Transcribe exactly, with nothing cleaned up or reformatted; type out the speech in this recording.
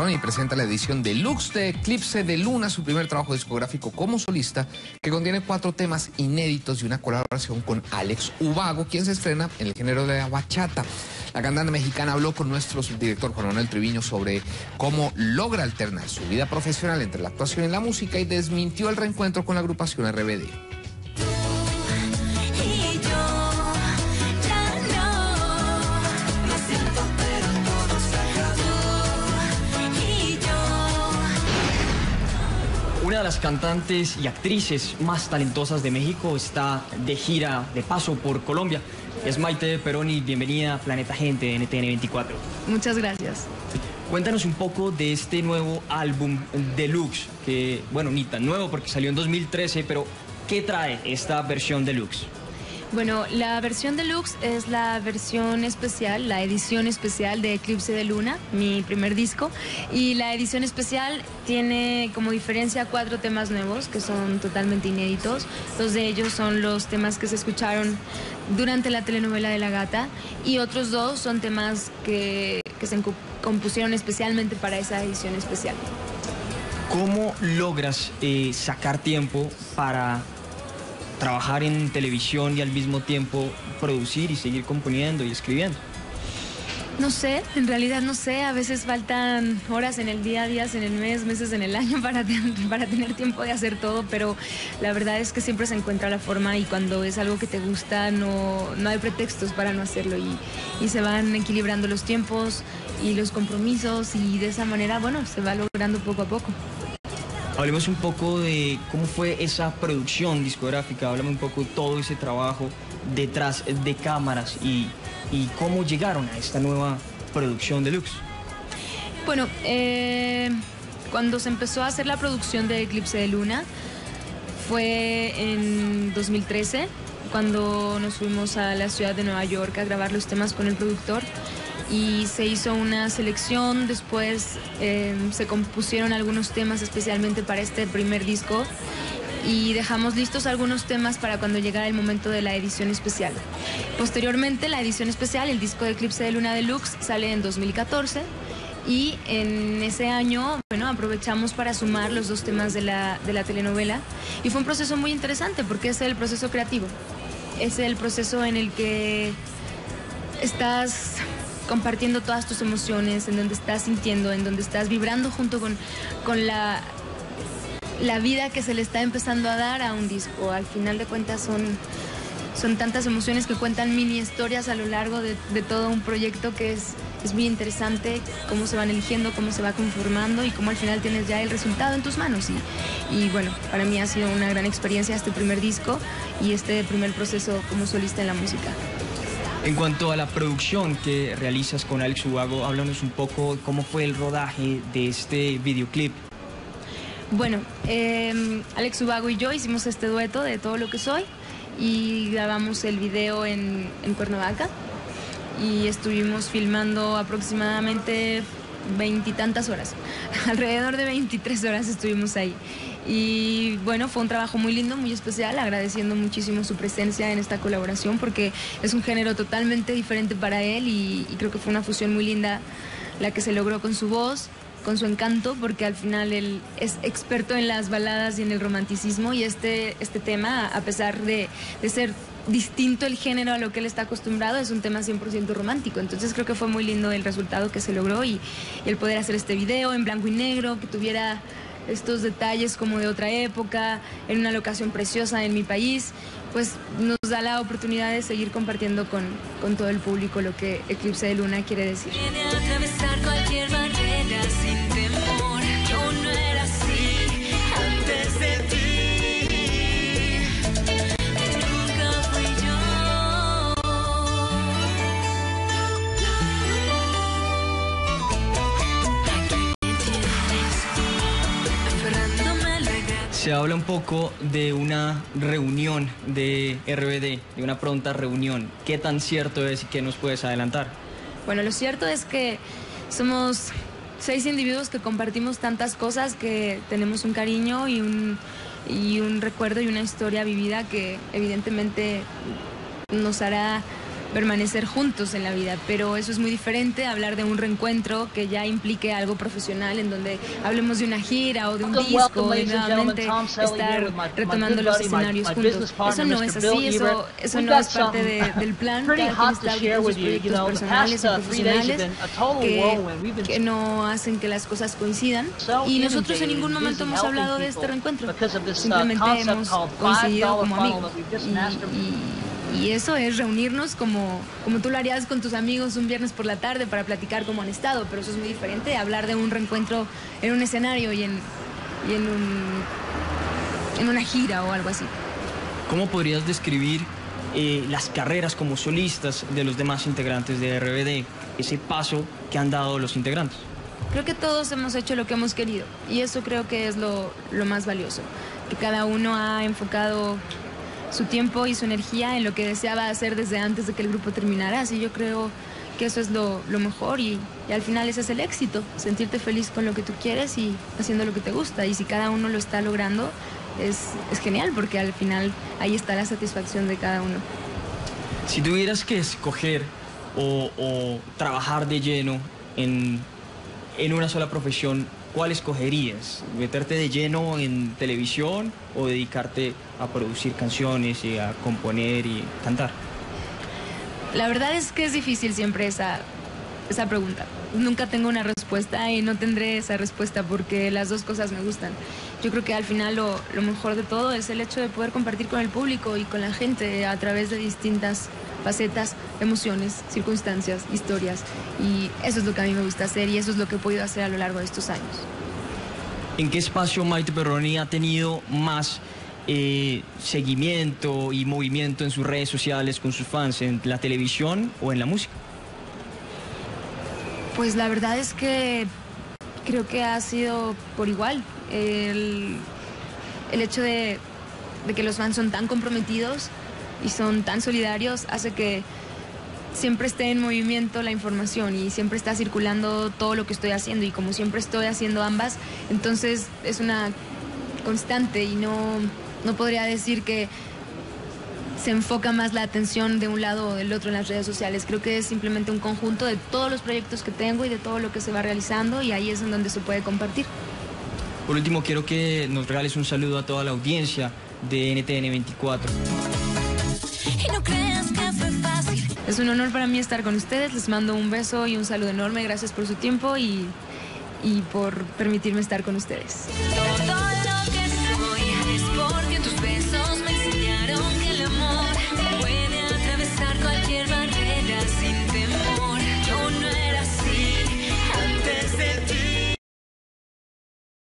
Perroni presenta la edición deluxe de Eclipse de Luna, su primer trabajo discográfico como solista, que contiene cuatro temas inéditos y una colaboración con Alex Ubago, quien se estrena en el género de la bachata. La cantante mexicana habló con nuestro subdirector Juan Manuel Triviño sobre cómo logra alternar su vida profesional entre la actuación y la música y desmintió el reencuentro con la agrupación R B D. Una de las cantantes y actrices más talentosas de México está de gira, de paso por Colombia. Es Maite Perroni, bienvenida a Planeta Gente de N T N veinticuatro. Muchas gracias. Cuéntanos un poco de este nuevo álbum deluxe, que, bueno, ni tan nuevo porque salió en dos mil trece, pero ¿qué trae esta versión deluxe? Bueno, la versión deluxe es la versión especial, la edición especial de Eclipse de Luna, mi primer disco. Y la edición especial tiene como diferencia cuatro temas nuevos que son totalmente inéditos. Dos de ellos son los temas que se escucharon durante la telenovela de La Gata y otros dos son temas que, que se compusieron especialmente para esa edición especial. ¿Cómo logras eh, sacar tiempo para trabajar en televisión y al mismo tiempo producir y seguir componiendo y escribiendo? No sé, en realidad no sé, a veces faltan horas en el día, días en el mes, meses en el año para, para tener tiempo de hacer todo, pero la verdad es que siempre se encuentra la forma y cuando es algo que te gusta no, no hay pretextos para no hacerlo y, y se van equilibrando los tiempos y los compromisos y de esa manera, bueno, se va logrando poco a poco. Hablemos un poco de cómo fue esa producción discográfica, háblame un poco de todo ese trabajo detrás de cámaras y, y cómo llegaron a esta nueva producción deluxe. Bueno, eh, cuando se empezó a hacer la producción de Eclipse de Luna fue en dos mil trece, cuando nos fuimos a la ciudad de Nueva York a grabar los temas con el productor. Y se hizo una selección, después eh, se compusieron algunos temas especialmente para este primer disco y dejamos listos algunos temas para cuando llegara el momento de la edición especial. Posteriormente, la edición especial, el disco de Eclipse de Luna Deluxe, sale en dos mil catorce y en ese año, bueno, aprovechamos para sumar los dos temas de la, de la telenovela y fue un proceso muy interesante porque es el proceso creativo, es el proceso en el que estás compartiendo todas tus emociones, en donde estás sintiendo, en donde estás vibrando junto con, con la, la vida que se le está empezando a dar a un disco. Al final de cuentas son, son tantas emociones que cuentan mini historias a lo largo de, de todo un proyecto que es, es muy interesante, cómo se van eligiendo, cómo se va conformando y cómo al final tienes ya el resultado en tus manos. Y, y bueno, para mí ha sido una gran experiencia este primer disco y este primer proceso como solista en la música. En cuanto a la producción que realizas con Alex Ubago, háblanos un poco cómo fue el rodaje de este videoclip. Bueno, eh, Alex Ubago y yo hicimos este dueto de Todo lo que soy y grabamos el video en, en Cuernavaca y estuvimos filmando aproximadamente veintitantas horas, alrededor de veintitrés horas estuvimos ahí. Y bueno, fue un trabajo muy lindo, muy especial, agradeciendo muchísimo su presencia en esta colaboración porque es un género totalmente diferente para él y, y creo que fue una fusión muy linda la que se logró con su voz, con su encanto, porque al final él es experto en las baladas y en el romanticismo y este, este tema, a pesar de, de ser distinto el género a lo que él está acostumbrado, es un tema cien por ciento romántico. Entonces creo que fue muy lindo el resultado que se logró y, y el poder hacer este video en blanco y negro, que tuviera estos detalles como de otra época, en una locación preciosa en mi país, pues nos da la oportunidad de seguir compartiendo con, con todo el público lo que Eclipse de Luna quiere decir. Viene a atravesar cualquier barrera sin temor, yo no era así antes de ti. Se habla un poco de una reunión de R B D, de una pronta reunión. ¿Qué tan cierto es y qué nos puedes adelantar? Bueno, lo cierto es que somos seis individuos que compartimos tantas cosas, que tenemos un cariño y un, y un recuerdo y una historia vivida que evidentemente nos hará permanecer juntos en la vida, pero eso es muy diferente a hablar de un reencuentro que ya implique algo profesional, en donde hablemos de una gira o de un disco y nuevamente estar retomando los escenarios juntos. Eso no es así, eso, eso no es parte de, del plan. Cada quien está con sus proyectos personales y profesionales que, que no hacen que las cosas coincidan, y nosotros en ningún momento hemos hablado de este reencuentro, simplemente hemos coincidido como amigos. Y, y, Y eso es reunirnos como, como tú lo harías con tus amigos un viernes por la tarde para platicar cómo han estado, pero eso es muy diferente a hablar de un reencuentro en un escenario y en, y en, un, en una gira o algo así. ¿Cómo podrías describir eh, las carreras como solistas de los demás integrantes de R B D, ese paso que han dado los integrantes? Creo que todos hemos hecho lo que hemos querido y eso creo que es lo, lo más valioso, que cada uno ha enfocado su tiempo y su energía en lo que deseaba hacer desde antes de que el grupo terminara. Así yo creo que eso es lo, lo mejor y, y al final ese es el éxito, sentirte feliz con lo que tú quieres y haciendo lo que te gusta. Y si cada uno lo está logrando, es, es genial porque al final ahí está la satisfacción de cada uno. Si tuvieras que escoger o, o trabajar de lleno en, en una sola profesión, ¿cuál escogerías? ¿Meterte de lleno en televisión o dedicarte a producir canciones y a componer y cantar? La verdad es que es difícil siempre esa, esa pregunta. Nunca tengo una respuesta y no tendré esa respuesta porque las dos cosas me gustan. Yo creo que al final lo, lo mejor de todo es el hecho de poder compartir con el público y con la gente a través de distintas facetas, emociones, circunstancias, historias, y eso es lo que a mí me gusta hacer y eso es lo que he podido hacer a lo largo de estos años. ¿En qué espacio Maite Perroni ha tenido más eh, seguimiento y movimiento en sus redes sociales con sus fans, en la televisión o en la música? Pues la verdad es que creo que ha sido por igual. El, el hecho de, de que los fans son tan comprometidos y son tan solidarios hace que siempre esté en movimiento la información y siempre está circulando todo lo que estoy haciendo, y como siempre estoy haciendo ambas, entonces es una constante y no, no podría decir que se enfoca más la atención de un lado o del otro en las redes sociales. Creo que es simplemente un conjunto de todos los proyectos que tengo y de todo lo que se va realizando, y ahí es en donde se puede compartir. Por último, quiero que nos regales un saludo a toda la audiencia de N T N veinticuatro. Y no creas que fue fácil. Es un honor para mí estar con ustedes, les mando un beso y un saludo enorme, gracias por su tiempo y, y por permitirme estar con ustedes. Todo